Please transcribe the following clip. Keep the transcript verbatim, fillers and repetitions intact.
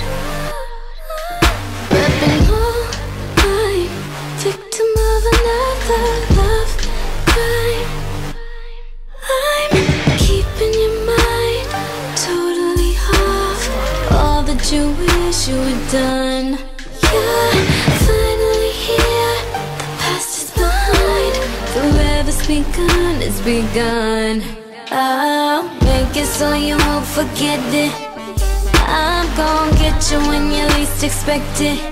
I've been all mine, victim of another love crime. I'm keeping your mind totally off all that you wish you had done. You're finally here, the past is behind, forever's begun, it's begun. I'll make it so you won't forget it. I'm gon' get you when you least expect it.